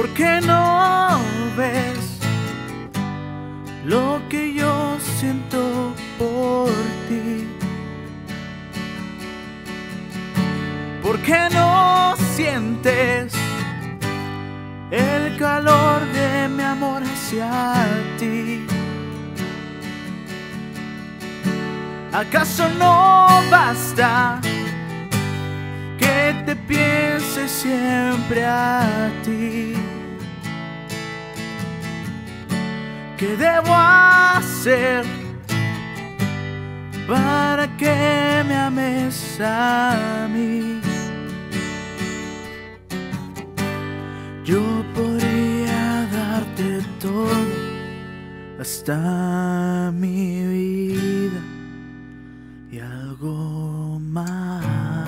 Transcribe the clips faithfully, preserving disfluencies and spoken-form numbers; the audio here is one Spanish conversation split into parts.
¿Por qué no ves lo que yo siento por ti? ¿Por qué no sientes el calor de mi amor hacia ti? ¿Acaso no basta que te piense siempre a ti? ¿Qué debo hacer para que me ames a mí? Yo podría darte todo, hasta mi vida y algo más.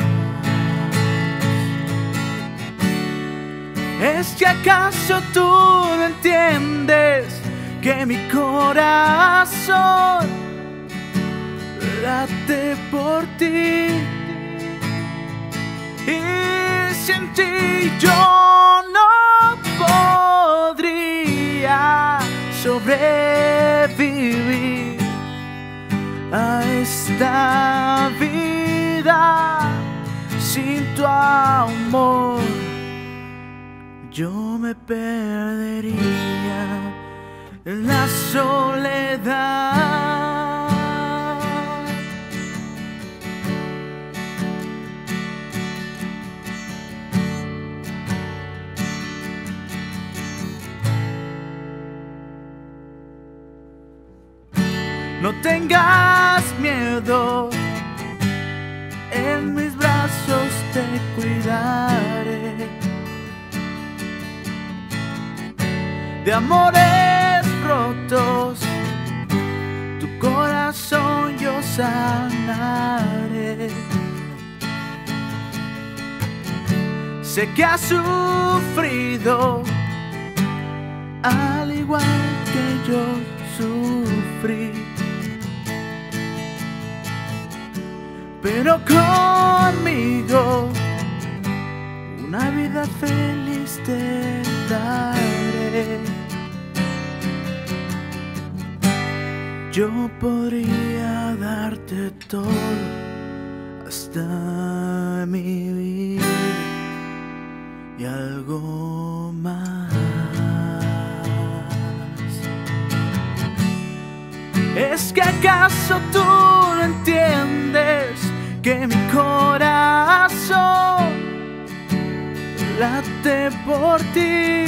¿Es que acaso tú no entiendes que mi corazón late por ti? Y sin ti yo no podría sobrevivir a esta vida sin tu amor. Yo me perdería en la soledad. No tengas miedo, en mis brazos te cuidaré. De amores rotos, tu corazón yo sanaré. Sé que has sufrido, al igual que yo sufrí, pero conmigo una vida feliz te daré. Yo podría darte todo, hasta mi vida y algo más. ¿Es que acaso tú no entiendes que mi corazón late por ti?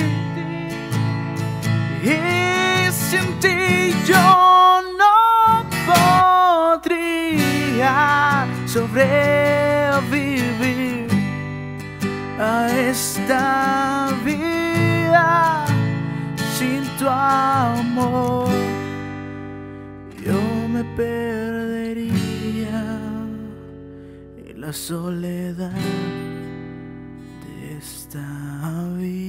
Y sin ti yo no podría sobrevivir a esta vida sin tu amor. Yo me perdería en la soledad de esta vida.